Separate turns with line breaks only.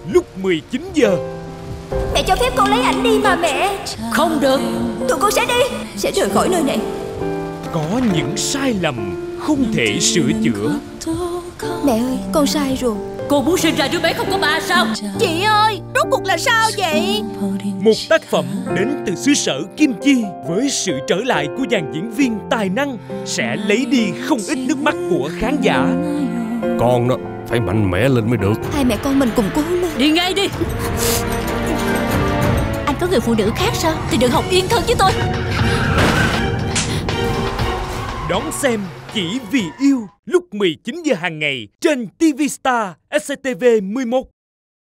lúc 19 giờ.
Mẹ cho phép con lấy ảnh đi mà mẹ.
Không được.
Tụi con sẽ đi, sẽ rời khỏi nơi này.
Có những sai lầm không thể sửa chữa.
Mẹ ơi, con sai rồi.
Cô muốn sinh ra đứa bé không có ba sao?
Chị ơi, rốt cuộc là sao vậy?
Một tác phẩm đến từ xứ sở Kim Chi với sự trở lại của dàn diễn viên tài năng sẽ lấy đi không ít nước mắt của khán giả.
Con đó phải mạnh mẽ lên mới được.
Hai mẹ con mình cùng cố lên.
Đi ngay đi. Anh có người phụ nữ khác sao? Thì đừng hòng yên thân với tôi.
Đón xem Chỉ Vì Yêu lúc 19 giờ hàng ngày trên TV Star SCTV 11.